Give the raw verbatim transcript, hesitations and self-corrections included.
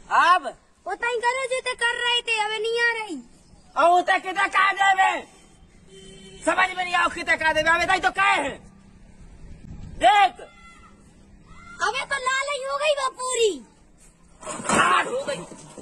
अब होता ही करो जो ते कर रहे थे अबे नहीं आ रही। अब होता कितना कहा देवे समझ में नहीं आओ कितना कहा देवे अबे ताई तो कहे हैं देख अबे तो लाल ही हो गई वो पूरी हो गई।